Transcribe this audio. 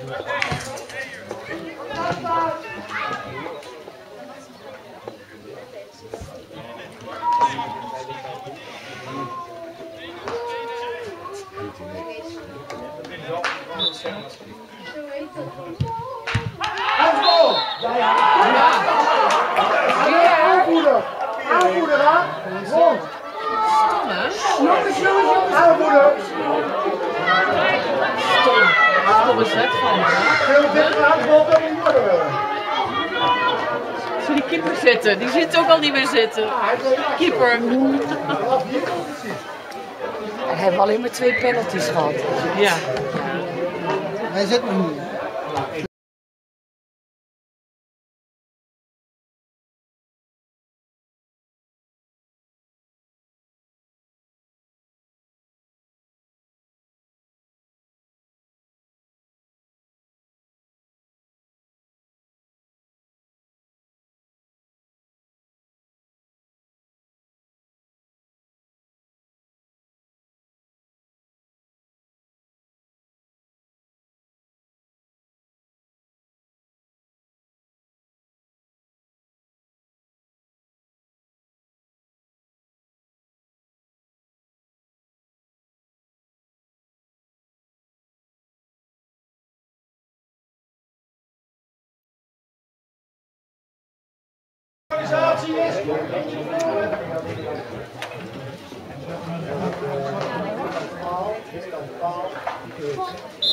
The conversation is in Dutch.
Aanvoerder! Aanvoerder aan! Rond! Jongens, aanvoerder! Stomme zet van me. Veel dichter aan de bal kan niet worden. Zie die keeper zitten. Die zit ook al niet meer zitten. Keeper. We hebben alleen maar 2 penalties gehad. Ja. Hij zit nog niet. Organisatie is. Paal.